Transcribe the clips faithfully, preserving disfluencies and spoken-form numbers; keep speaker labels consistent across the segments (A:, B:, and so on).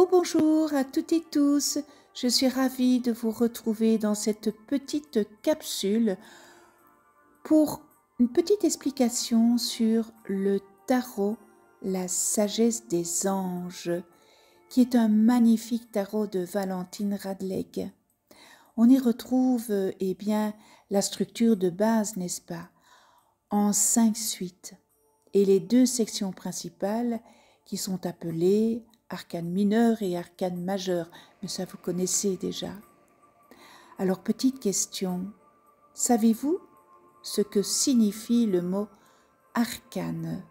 A: Rebonjour à toutes et tous, je suis ravie de vous retrouver dans cette petite capsule pour une petite explication sur le tarot, la sagesse des anges, qui est un magnifique tarot de Valentine Radleg. On y retrouve eh bien, la structure de base, n'est-ce pas, en cinq suites, et les deux sections principales qui sont appelées arcane mineur et arcane majeur, mais ça vous connaissez déjà. Alors petite question, savez-vous ce que signifie le mot arcane?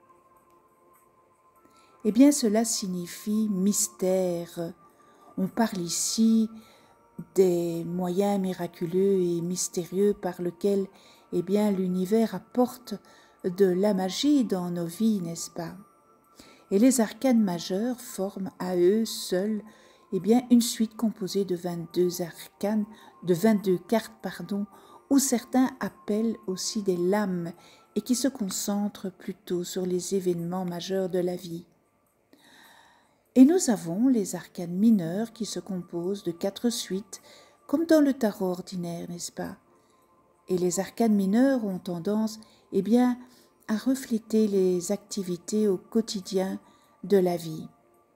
A: Eh bien cela signifie mystère. On parle ici des moyens miraculeux et mystérieux par lesquels eh bien, l'univers apporte de la magie dans nos vies, n'est-ce pas? Et les arcanes majeurs forment à eux seuls eh bien, une suite composée de vingt-deux arcanes, de vingt-deux cartes, pardon, où certains appellent aussi des lames et qui se concentrent plutôt sur les événements majeurs de la vie. Et nous avons les arcanes mineurs qui se composent de quatre suites, comme dans le tarot ordinaire, n'est-ce pas? Et les arcanes mineurs ont tendance eh bien, à refléter les activités au quotidien de la vie.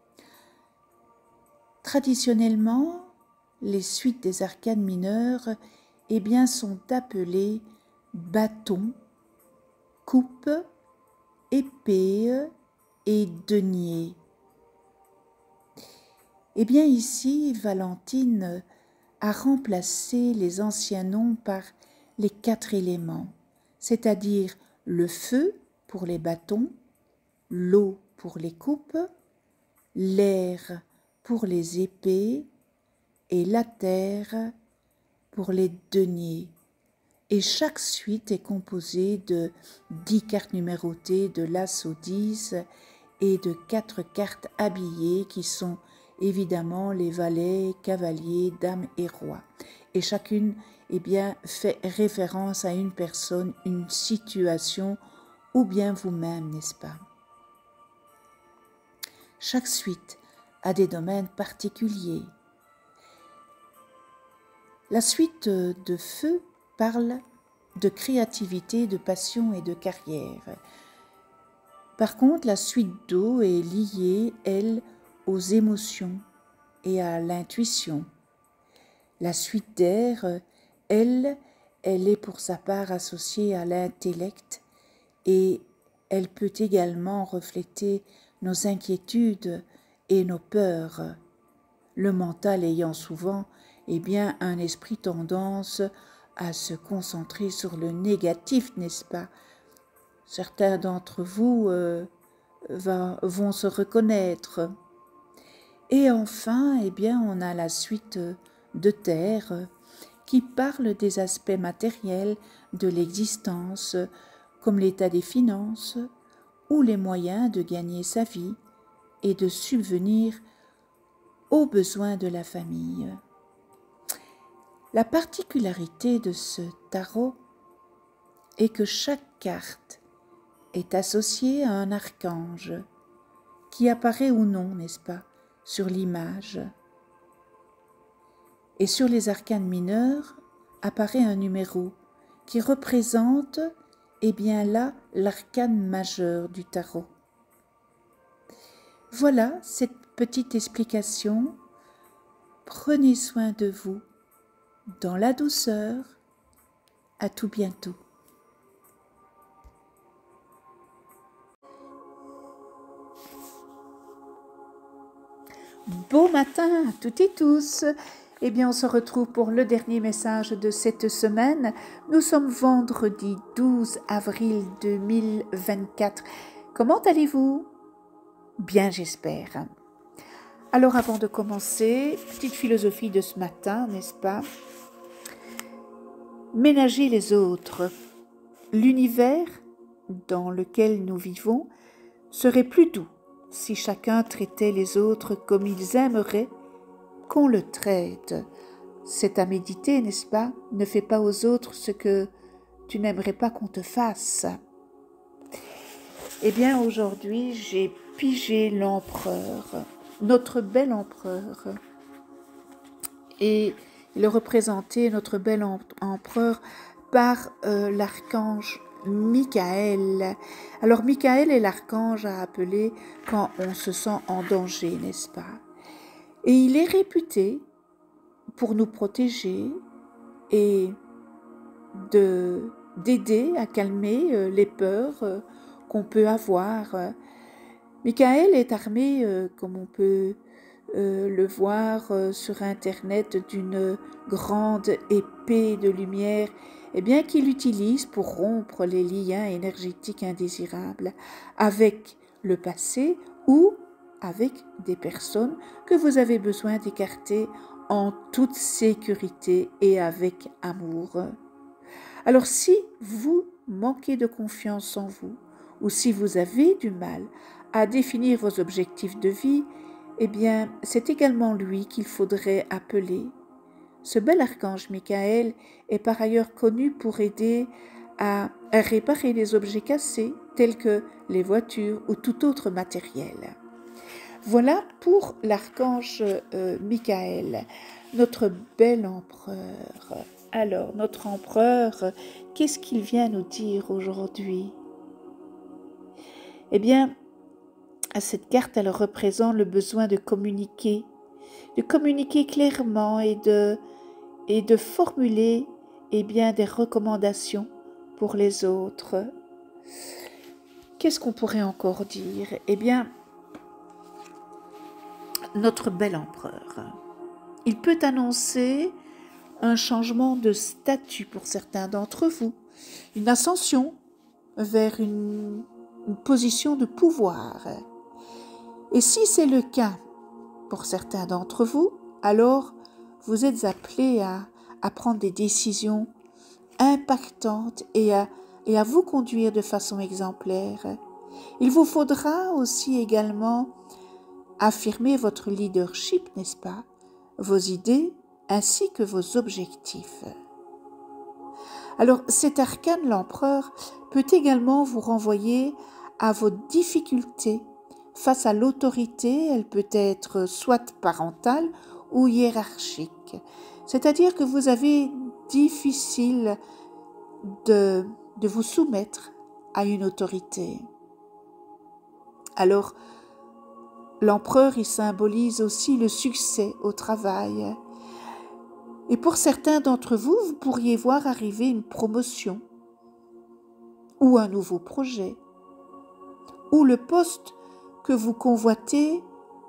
A: Traditionnellement, les suites des arcanes mineurs eh bien, sont appelées bâton, coupe, épée et denier. Eh bien ici, Valentine a remplacé les anciens noms par les quatre éléments, c'est-à-dire le feu pour les bâtons, l'eau pour les coupes, l'air pour les épées et la terre pour les deniers. Et chaque suite est composée de dix cartes numérotées de l'as au dix et de quatre cartes habillées qui sont évidemment les valets, cavaliers, dames et rois. Et chacune eh bien, fait référence à une personne, une situation ou bien vous-même, n'est-ce pas? Chaque suite a des domaines particuliers. La suite de feu parle de créativité, de passion et de carrière. Par contre, la suite d'eau est liée, elle, aux émotions et à l'intuition. La suite d'air, elle, elle est pour sa part associée à l'intellect et elle peut également refléter nos inquiétudes et nos peurs, le mental ayant souvent eh bien, un esprit tendance à se concentrer sur le négatif, n'est-ce pas? Certains d'entre vous euh, va, vont se reconnaître. Et enfin, eh bien, on a la suite de terre qui parle des aspects matériels de l'existence, comme l'état des finances ou les moyens de gagner sa vie et de subvenir aux besoins de la famille. La particularité de ce tarot est que chaque carte est associée à un archange qui apparaît ou non, n'est-ce pas, sur l'image. Et sur les arcanes mineurs apparaît un numéro qui représente eh bien là l'arcane majeur du tarot. Voilà cette petite explication. Prenez soin de vous dans la douceur. À tout bientôt. Bon matin à toutes et tous. Eh bien, on se retrouve pour le dernier message de cette semaine. Nous sommes vendredi douze avril deux mille vingt-quatre. Comment allez-vous? Bien, j'espère. Alors, avant de commencer, petite philosophie de ce matin, n'est-ce pas? Ménager les autres. L'univers dans lequel nous vivons serait plus doux si chacun traitait les autres comme ils aimeraient qu'on le traite. C'est à méditer, n'est-ce pas? Ne fais pas aux autres ce que tu n'aimerais pas qu'on te fasse. Eh bien, aujourd'hui, j'ai pigé l'empereur. notre bel empereur. Et il est représenté, notre bel empereur, par euh, l'archange Michael. Alors Michael est l'archange à appeler quand on se sent en danger, n'est-ce pas? Et il est réputé pour nous protéger et de d'aider à calmer euh, les peurs euh, qu'on peut avoir. Michael est armé, euh, comme on peut euh, le voir euh, sur Internet, d'une grande épée de lumière, et bien qu'il utilise pour rompre les liens énergétiques indésirables avec le passé ou avec des personnes que vous avez besoin d'écarter en toute sécurité et avec amour. Alors si vous manquez de confiance en vous, ou si vous avez du mal à définir vos objectifs de vie, eh bien, c'est également lui qu'il faudrait appeler. Ce bel archange Michael est par ailleurs connu pour aider à réparer les objets cassés, tels que les voitures ou tout autre matériel. Voilà pour l'archange euh, Michael, notre bel empereur. Alors, notre empereur, qu'est-ce qu'il vient nous dire aujourd'hui? Eh bien, cette carte, elle représente le besoin de communiquer, de communiquer clairement et de, et de formuler eh bien, des recommandations pour les autres. Qu'est-ce qu'on pourrait encore dire? Eh bien, notre bel empereur, il peut annoncer un changement de statut pour certains d'entre vous, une ascension vers une, une position de pouvoir. Et si c'est le cas pour certains d'entre vous, alors vous êtes appelés à, à prendre des décisions impactantes et à, et à vous conduire de façon exemplaire. Il vous faudra aussi également affirmer votre leadership, n'est-ce pas, vos idées ainsi que vos objectifs. Alors cet arcane, l'empereur, peut également vous renvoyer à vos difficultés face à l'autorité. Elle peut être soit parentale ou hiérarchique. C'est-à-dire que vous avez difficile de, de vous soumettre à une autorité. Alors, l'empereur, il symbolise aussi le succès au travail. Et pour certains d'entre vous, vous pourriez voir arriver une promotion ou un nouveau projet ou le poste que vous convoitez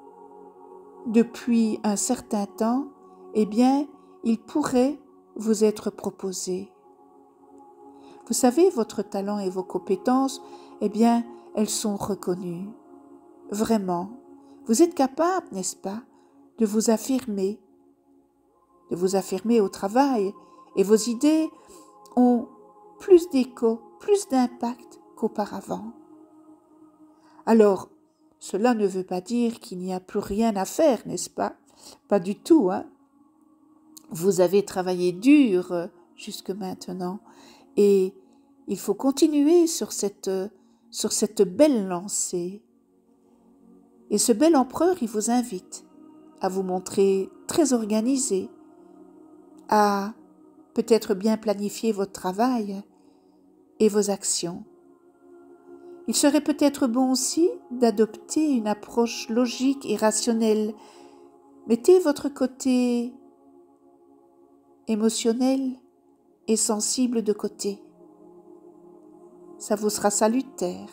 A: depuis un certain temps, eh bien, il pourrait vous être proposé. Vous savez, votre talent et vos compétences, eh bien, elles sont reconnues. Vraiment, vous êtes capable, n'est-ce pas, de vous affirmer, de vous affirmer au travail, et vos idées ont plus d'écho, plus d'impact qu'auparavant. Alors, cela ne veut pas dire qu'il n'y a plus rien à faire, n'est-ce pas? Pas du tout, hein? Vous avez travaillé dur jusque maintenant et il faut continuer sur cette, sur cette belle lancée. Et ce bel empereur, il vous invite à vous montrer très organisé, à peut-être bien planifier votre travail et vos actions. Il serait peut-être bon aussi d'adopter une approche logique et rationnelle. Mettez votre côté émotionnel et sensible de côté. Ça vous sera salutaire.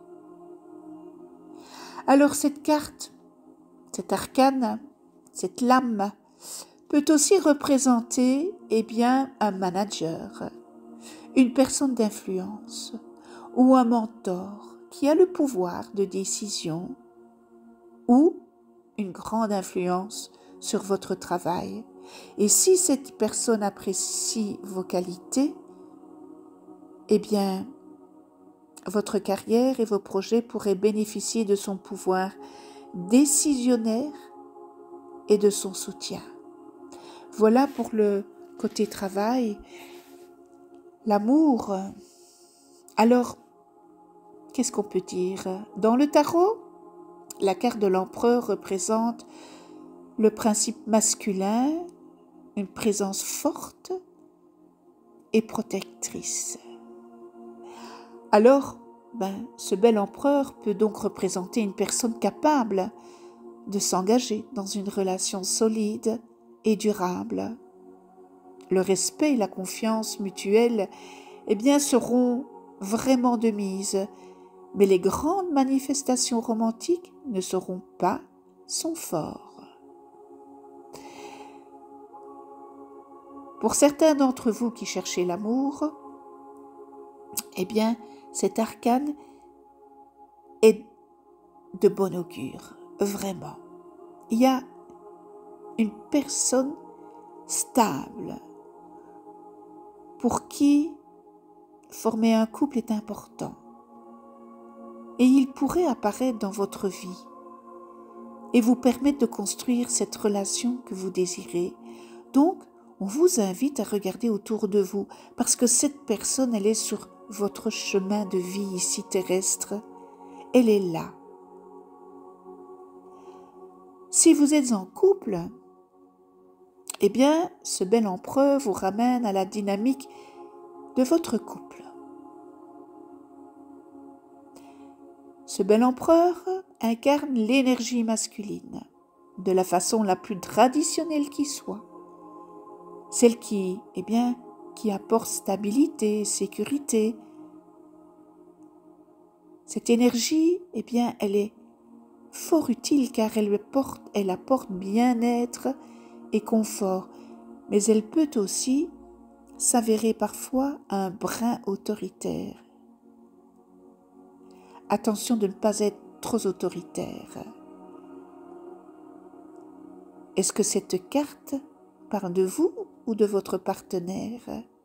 A: Alors cette carte, cet arcane, cette lame, peut aussi représenter eh bien, un manager, une personne d'influence ou un mentor qui a le pouvoir de décision ou une grande influence sur votre travail. Et si cette personne apprécie vos qualités, eh bien, votre carrière et vos projets pourraient bénéficier de son pouvoir décisionnaire et de son soutien. Voilà pour le côté travail. L'amour. Alors, qu'est-ce qu'on peut dire? Dans le tarot, La carte de l'empereur représente le principe masculin, une présence forte et protectrice. Alors, ben, ce bel empereur peut donc représenter une personne capable de s'engager dans une relation solide et durable. Le respect et la confiance mutuelle, eh bien, seront vraiment de mise, mais les grandes manifestations romantiques ne seront pas son fort. Pour certains d'entre vous qui cherchez l'amour, eh bien, cet arcane est de bon augure, vraiment. Il y a une personne stable pour qui former un couple est important. Et il pourrait apparaître dans votre vie et vous permettre de construire cette relation que vous désirez. Donc, on vous invite à regarder autour de vous parce que cette personne, elle est sur votre chemin de vie ici terrestre. Elle est là. Si vous êtes en couple, eh bien, ce bel empereur vous ramène à la dynamique de votre couple. Ce bel empereur incarne l'énergie masculine de la façon la plus traditionnelle qui soit. Celle qui, eh bien, qui apporte stabilité, sécurité. Cette énergie, eh bien, elle est fort utile car elle apporte, elle apporte bien-être et confort, mais elle peut aussi s'avérer parfois un brin autoritaire. Attention de ne pas être trop autoritaire. Est-ce que cette carte parle de vous ou de votre partenaire?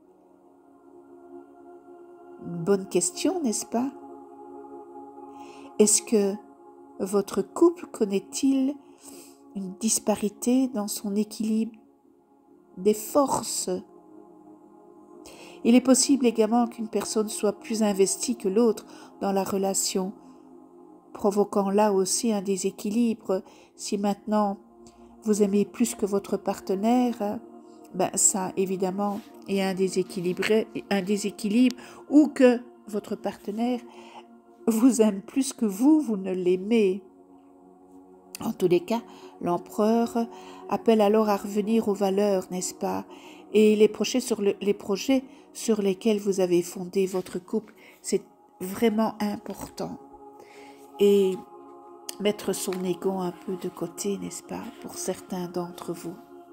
A: Une bonne question, n'est-ce pas? Est-ce que votre couple connaît-il une disparité dans son équilibre des forces? Il est possible également qu'une personne soit plus investie que l'autre dans la relation, provoquant là aussi un déséquilibre. Si maintenant vous aimez plus que votre partenaire, ben ça évidemment est un déséquilibre, un déséquilibre, ou que votre partenaire vous aime plus que vous, vous ne l'aimez. En tous les cas, l'empereur appelle alors à revenir aux valeurs, n'est-ce pas? Et les projets sur le, les projets sur lesquels vous avez fondé votre couple, c'est vraiment important. Et mettre son ego un peu de côté, n'est-ce pas, pour certains d'entre vous.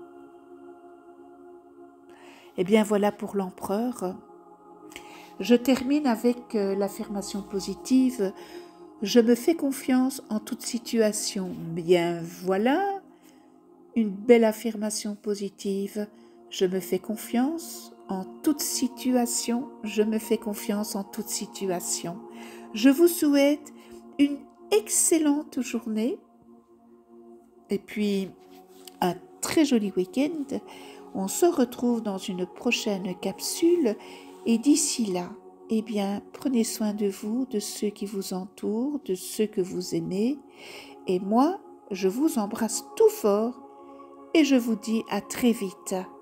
A: Eh bien, voilà pour l'empereur. Je termine avec euh, l'affirmation positive. Je me fais confiance en toute situation. Bien, voilà une belle affirmation positive. Je me fais confiance en toute situation. Je me fais confiance en toute situation. Je vous souhaite une excellente journée et puis un très joli week-end. On se retrouve dans une prochaine capsule et d'ici là, eh bien, prenez soin de vous, de ceux qui vous entourent, de ceux que vous aimez. Et moi, je vous embrasse tout fort et je vous dis à très vite.